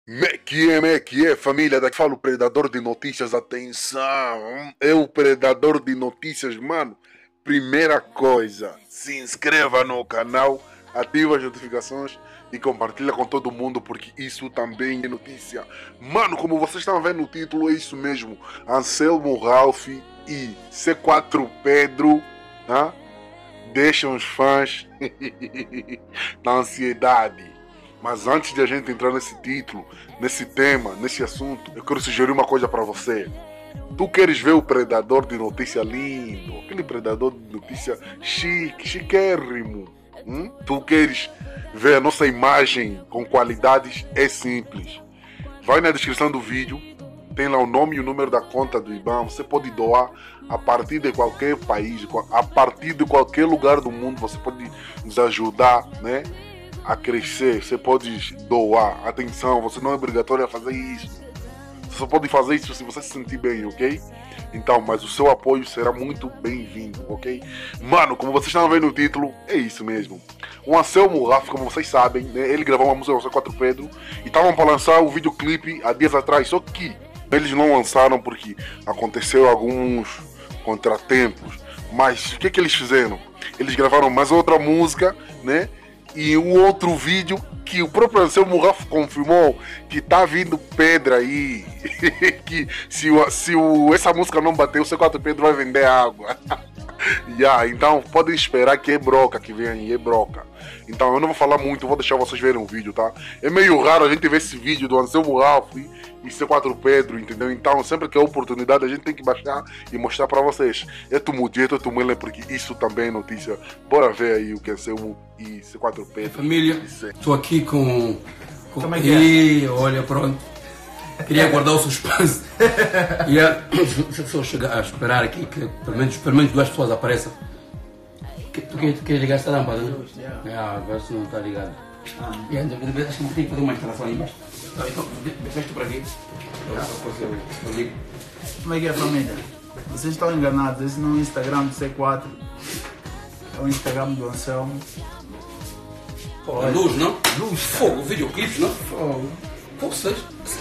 Que é, família? Daqui fala o Predador de Notícias, atenção! É o Predador de Notícias, mano. Primeira coisa, se inscreva no canal, ativa as notificações e compartilha com todo mundo, porque isso também é notícia. Mano, como vocês estão vendo no título, é isso mesmo. Anselmo Ralph e C4 Pedro, tá? Deixam os fãs na ansiedade. Mas antes de a gente entrar nesse título, nesse tema, nesse assunto, eu quero sugerir uma coisa pra você. Tu queres ver o Predador de notícia lindo, aquele Predador de notícia chique, chiquérrimo. Tu queres ver a nossa imagem com qualidades? É simples. Vai na descrição do vídeo, tem lá o nome e o número da conta do IBAN. Você pode doar a partir de qualquer país, a partir de qualquer lugar do mundo. Você pode nos ajudar, né, a crescer. Você pode doar. Atenção, você não é obrigatório a fazer isso. Você só pode fazer isso se você se sentir bem, ok? Então, mas o seu apoio será muito bem-vindo, ok? Mano, como vocês estão vendo no título, é isso mesmo. O Anselmo Ralph, como vocês sabem, né, ele gravou uma música com o C4 Pedro e estavam para lançar o videoclipe há dias atrás, só que eles não lançaram porque aconteceu alguns contratempos. Mas o que eles fizeram? Eles gravaram mais outra música, né? E um outro vídeo que o próprio Anselmo Ralph confirmou que tá vindo pedra aí. Que essa música não bater, o C4 Pedro vai vender água. Então podem esperar que é broca que vem aí, é broca. Então eu não vou falar muito, vou deixar vocês verem o vídeo, tá? É meio raro a gente ver esse vídeo do Anselmo Ralph e C4 Pedro, entendeu? Então sempre que é oportunidade a gente tem que baixar e mostrar pra vocês. É tumulto, porque isso também é notícia. Bora ver aí o que Anselmo e C4 Pedro. Família, estou aqui com... Como é que é? Olha, pronto. Queria guardar o suspense. Deixa eu só chegar a esperar aqui que pelo menos duas pessoas apareçam. Tu queres ligar essa lâmpada, né? Agora se não está ligado. Acho que tem que fazer uma instalação aí embaixo. Então, deixa tu por aqui. Eu ligo. Como é que é, família? Vocês estão enganados, esse não é o Instagram do C4, é o Instagram do Anselmo. Pô, luz, não? Luz, fogo, videoclipes, não? fogo. Vocês.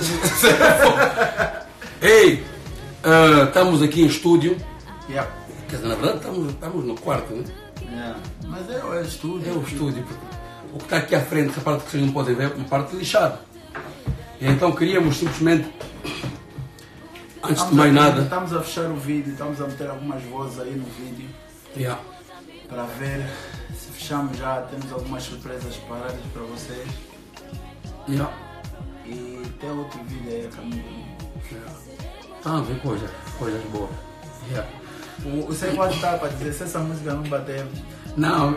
Ei, estamos aqui em estúdio. Yeah. Quer dizer, na verdade estamos no quarto, né? Yeah. Mas é o estúdio. É o estúdio. O que está aqui à frente, essa parte que vocês não podem ver, é uma parte lixada. E então queríamos simplesmente, antes de mais nada... Estamos a fechar o vídeo, estamos a meter algumas vozes aí no vídeo. Yeah. Para ver se fechamos já, temos algumas surpresas preparadas para vocês. Yeah. E tem outro vídeo aí a caminho. Ah, vem coisas boas. Yeah. O C4 está para dizer, se essa música não bater... Não.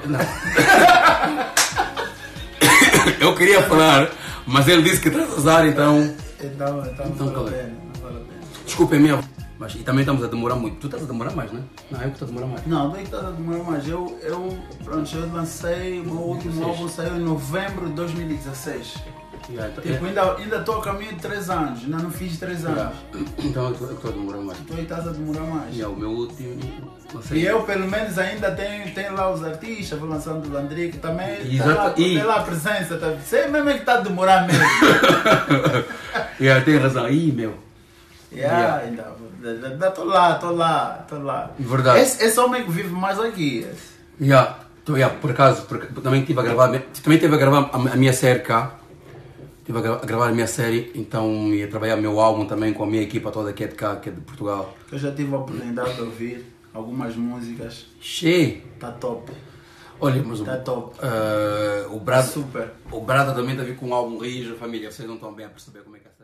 Eu queria falar, mas ele disse que traz azar, então... Então não vale a pena. Desculpa, é minha... Mas e também estamos a demorar muito. Tu estás a demorar mais, né? Não, eu que estou a demorar mais. Não, não é que estás a demorar mais. Eu lancei, o meu último álbum saiu em novembro de 2016. Tipo, ainda estou a caminho de 3 anos, ainda não fiz 3 anos. Então eu estou a demorar mais. Tu aí estás a demorar mais. O meu último... E eu pelo menos ainda tenho lá os artistas, vou lançando o Landry, que também tem lá a presença. Tá? Você mesmo é que está a demorar mesmo. Tem razão. Meu. Ainda estou lá. Verdade. Esse homem que vive mais aqui. Por acaso, também estive a gravar a minha série cá. Estive a gravar a minha série, então ia trabalhar o meu álbum também com a minha equipa toda que é de cá, que é de Portugal. Eu já tive a oportunidade de ouvir algumas músicas. Tá top. Olha, mas tá top. O Brada, super. O Brada também está a vir com um álbum rijo, família. Vocês não estão bem a perceber como é que é.